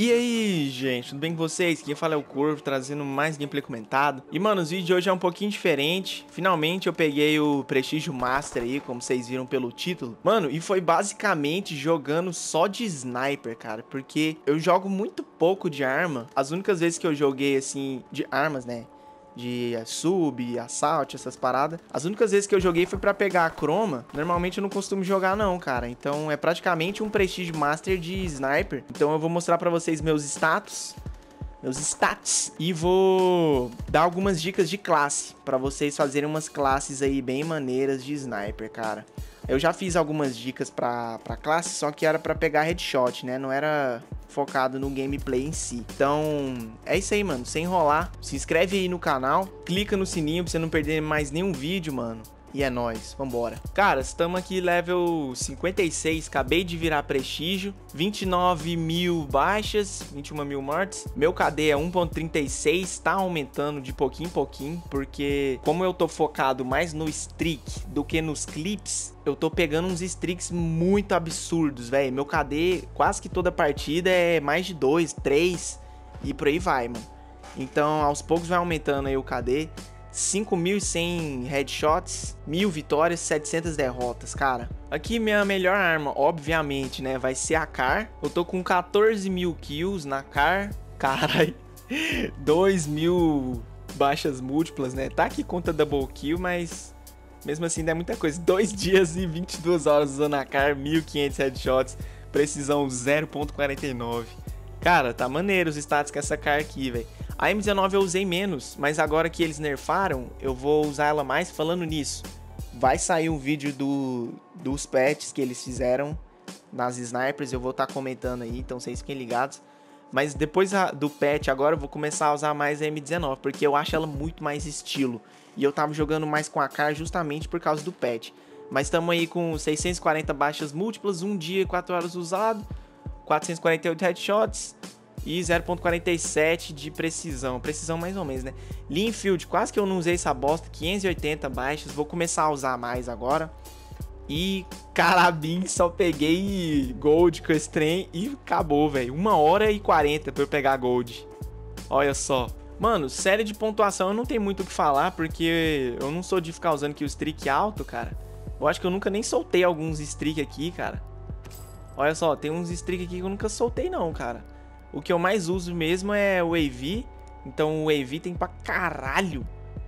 E aí, gente, tudo bem com vocês? Quem fala é o Corvo, trazendo mais gameplay comentado. E, mano, os vídeos de hoje é um pouquinho diferente. Finalmente eu peguei o Prestígio Master aí, como vocês viram pelo título. Mano, e foi basicamente jogando só de sniper, cara. Porque eu jogo muito pouco de arma. As únicas vezes que eu joguei, assim, de armas, né? De sub, assalto, essas paradas. As únicas vezes que eu joguei foi pra pegar a croma. Normalmente eu não costumo jogar não, cara. Então é praticamente um Prestige Master de Sniper. Então eu vou mostrar pra vocês meus status. Meus stats. E vou dar algumas dicas de classe. Pra vocês fazerem umas classes aí bem maneiras de Sniper, cara. Eu já fiz algumas dicas pra classe, só que era pra pegar headshot, né? Não era focado no gameplay em si. Então, é isso aí, mano. Sem enrolar, se inscreve aí no canal, clica no sininho pra você não perder mais nenhum vídeo, mano. E é nóis, vambora. Cara, estamos aqui level 56, acabei de virar prestígio, 29 mil baixas, 21 mil mortes. Meu KD é 1.36, tá aumentando de pouquinho em pouquinho, porque como eu tô focado mais no streak do que nos clips, eu tô pegando uns streaks muito absurdos, velho. Meu KD, quase que toda partida é mais de 2, 3 e por aí vai, mano. Então, aos poucos vai aumentando aí o KD. 5.100 headshots, 1.000 vitórias, 700 derrotas, cara. Aqui minha melhor arma, obviamente, né, vai ser a CAR. Eu tô com 14 mil kills na CAR. Carai, 2.000 baixas múltiplas, né? Tá aqui conta double kill, mas mesmo assim dá muita coisa. 2 dias e 22 horas usando a CAR, 1.500 headshots, precisão 0.49. Cara, tá maneiro os status com essa CAR aqui, velho. A M19 eu usei menos, mas agora que eles nerfaram, eu vou usar ela mais. Falando nisso, vai sair um vídeo dos patches que eles fizeram nas snipers, eu vou estar comentando aí, então vocês fiquem ligados. Mas depois do patch agora eu vou começar a usar mais a M19, porque eu acho ela muito mais estilo. E eu tava jogando mais com a CAR justamente por causa do patch. Mas estamos aí com 640 baixas múltiplas, 1 dia e 4 horas usado, 448 headshots e 0.47 de precisão. Precisão mais ou menos, né? Linfield, quase que eu não usei essa bosta. 580 baixas. Vou começar a usar mais agora. E carabim, só peguei gold com esse trem e acabou, velho. 1 hora e 40 pra eu pegar gold. Olha só. Mano, série de pontuação eu não tenho muito o que falar, porque eu não sou de ficar usando aqui o streak alto, cara. Eu acho que eu nunca nem soltei alguns streak aqui, cara. Olha só, tem uns streak aqui que eu nunca soltei não, cara. O que eu mais uso mesmo é o AV. Então o AV tem pra caralho.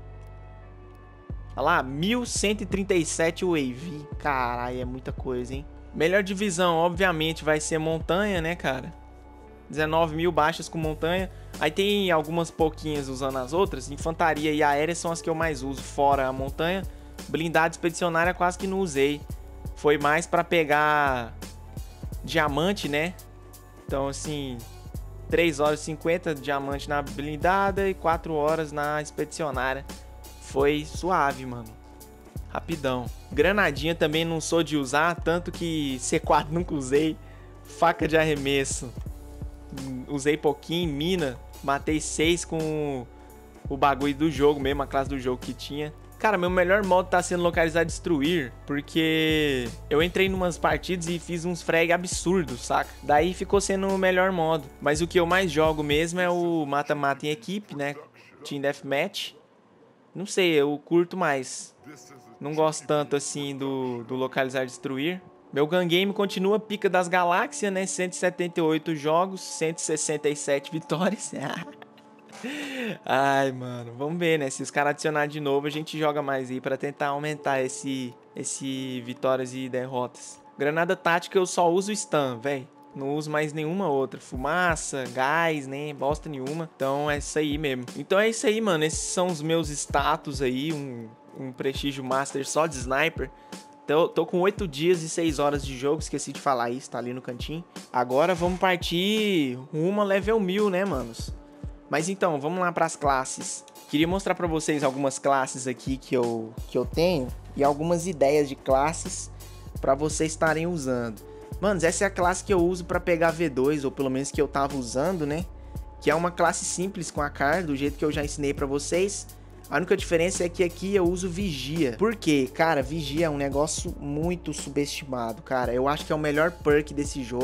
Olha lá, 1137 o AV. Caralho, é muita coisa, hein? Melhor divisão, obviamente, vai ser montanha, né, cara? 19 mil baixas com montanha. Aí tem algumas pouquinhas usando as outras. Infantaria e aérea são as que eu mais uso, fora a montanha. Blindada expedicionária quase que não usei. Foi mais pra pegar diamante, né? Então, assim, 3 horas e 50 diamante na blindada e 4 horas na expedicionária. Foi suave, mano. Rapidão. Granadinha também não sou de usar, tanto que C4 nunca usei. Faca de arremesso. Usei pouquinho. Mina. Matei 6 com o bagulho do jogo mesmo, a classe do jogo que tinha. Cara, meu melhor modo tá sendo localizar destruir, porque eu entrei numas partidas e fiz uns frag absurdos, saca? Daí ficou sendo o melhor modo. Mas o que eu mais jogo mesmo é o mata-mata em equipe, né? Team Deathmatch. Não sei, eu curto mais. Não gosto tanto assim do localizar destruir. Meu gun game continua pica das galáxias, né? 178 jogos, 167 vitórias. Ai, mano, vamos ver, né? Se os caras adicionarem de novo, a gente joga mais aí pra tentar aumentar esse vitórias e derrotas. Granada tática eu só uso stun, velho. Não uso mais nenhuma outra. Fumaça, gás, né? Bosta nenhuma. Então é isso aí mesmo. Então é isso aí, mano. Esses são os meus status aí. Um Prestígio Master só de Sniper. Então, tô com 8 dias e 6 horas de jogo. Esqueci de falar isso, tá ali no cantinho. Agora vamos partir rumo a level 1000, né, manos? Mas então, vamos lá para as classes. Queria mostrar para vocês algumas classes aqui que eu tenho e algumas ideias de classes para vocês estarem usando. Manos, essa é a classe que eu uso para pegar V2, ou pelo menos que eu tava usando, né? Que é uma classe simples com a CAR, do jeito que eu já ensinei para vocês. A única diferença é que aqui eu uso Vigia. Por quê? Cara, Vigia é um negócio muito subestimado, cara. Eu acho que é o melhor perk desse jogo.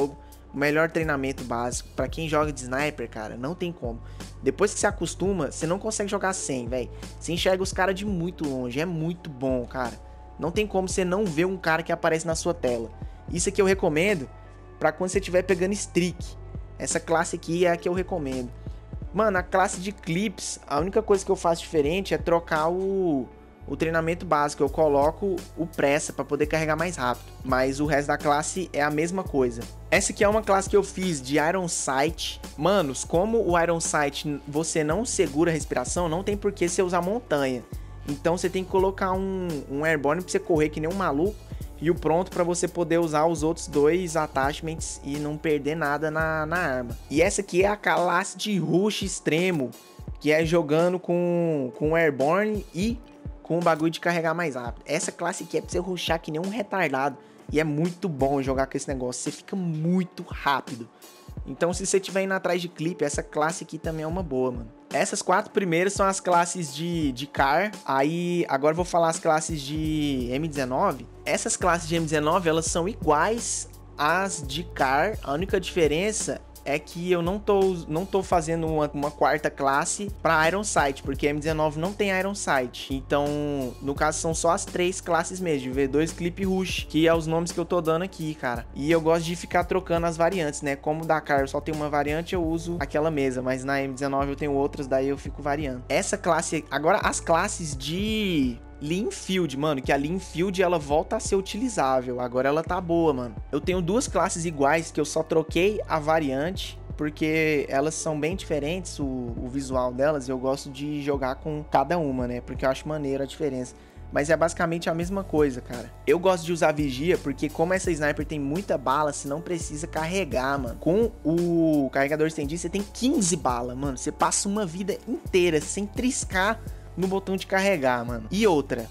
o melhor treinamento básico. Pra quem joga de sniper, cara, não tem como. Depois que você acostuma, você não consegue jogar sem, velho. Você enxerga os caras de muito longe, é muito bom, cara. Não tem como você não ver um cara que aparece na sua tela. Isso aqui eu recomendo pra quando você estiver pegando streak. Essa classe aqui é a que eu recomendo. Mano, a classe de clips, a única coisa que eu faço diferente é trocar o treinamento básico. Eu coloco o pressa para poder carregar mais rápido. Mas o resto da classe é a mesma coisa. Essa aqui é uma classe que eu fiz de Iron Sight. Manos, como o Iron Sight você não segura a respiração, não tem por que você usar montanha. Então você tem que colocar um Airborne pra você correr que nem um maluco. E o pronto para você poder usar os outros dois attachments e não perder nada na arma. E essa aqui é a classe de rush extremo, que é jogando com Airborne e com o bagulho de carregar mais rápido. Essa classe aqui é pra você rushar que nem um retardado. E é muito bom jogar com esse negócio, você fica muito rápido. Então se você estiver indo atrás de clipe, essa classe aqui também é uma boa, mano. Essas 4 primeiras são as classes de CAR. Aí, agora eu vou falar as classes de M19. Essas classes de M19, elas são iguais às de CAR. A única diferença é que eu não tô fazendo uma quarta classe para Iron Sight, porque M19 não tem Iron Sight. Então, no caso, são só as 3 classes mesmo, de V2, Clip e Rush, que é os nomes que eu tô dando aqui, cara. E eu gosto de ficar trocando as variantes, né? Como da CAR só tem uma variante, eu uso aquela mesa, mas na M19 eu tenho outras, daí eu fico variando. Essa classe... Agora, as classes de... Linfield, mano, que a Linfield ela volta a ser utilizável, agora ela tá boa, mano. Eu tenho 2 classes iguais que eu só troquei a variante, porque elas são bem diferentes, o visual delas, eu gosto de jogar com cada uma, né, porque eu acho maneiro a diferença. Mas é basicamente a mesma coisa, cara. Eu gosto de usar vigia, porque como essa sniper tem muita bala, você não precisa carregar, mano. Com o carregador estendido, você tem 15 balas, mano. Você passa uma vida inteira sem triscar no botão de carregar, mano. E outra,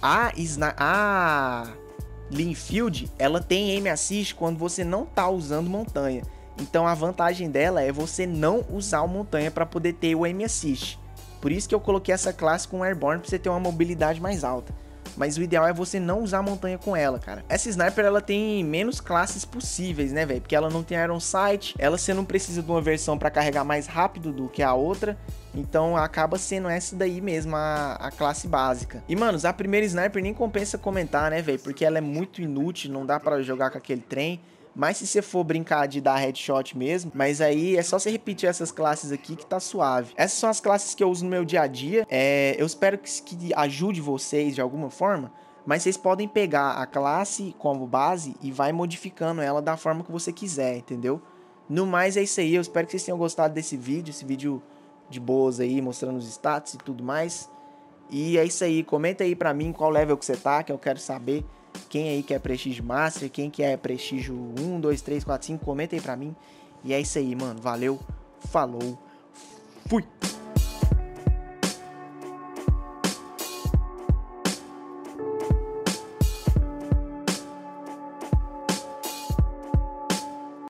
a Linfield, ela tem aim assist quando você não tá usando montanha. Então a vantagem dela é você não usar o montanha para poder ter o aim assist. Por isso que eu coloquei essa classe com Airborne, pra você ter uma mobilidade mais alta. Mas o ideal é você não usar a montanha com ela, cara. Essa sniper, ela tem menos classes possíveis, né, velho? Porque ela não tem Iron Sight, você não precisa de uma versão para carregar mais rápido do que a outra. Então acaba sendo essa daí mesmo, a classe básica. E, manos, a primeira sniper nem compensa comentar, né, velho? Porque ela é muito inútil, não dá para jogar com aquele trem. Mas se você for brincar de dar headshot mesmo, mas aí é só você repetir essas classes aqui que tá suave. Essas são as classes que eu uso no meu dia a dia. Eu espero que ajude vocês de alguma forma, mas vocês podem pegar a classe como base e vai modificando ela da forma que você quiser, entendeu? No mais é isso aí, eu espero que vocês tenham gostado desse vídeo de boas aí, mostrando os status e tudo mais. E é isso aí, comenta aí pra mim qual level que você tá, que eu quero saber. Quem aí quer Prestígio Master, quem quer Prestígio 1, 2, 3, 4, 5, comenta aí pra mim. E é isso aí, mano. Valeu, falou, fui!